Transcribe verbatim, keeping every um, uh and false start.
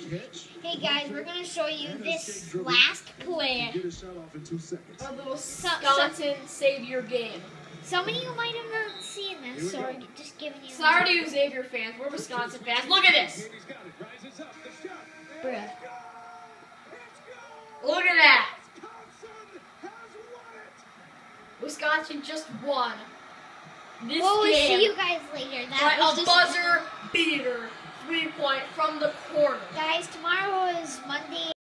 Hey guys, we're gonna show you this last play of the Wisconsin Savior game. Some of you might have not seen this, so we're just giving you. Sorry to you Xavier fans, we're Wisconsin fans. Look at this. Bruh. Look at that. Wisconsin just won this Well, we'll game see you guys later. That by was a just buzzer beater three point from the corner. guys. Tomorrow is Monday.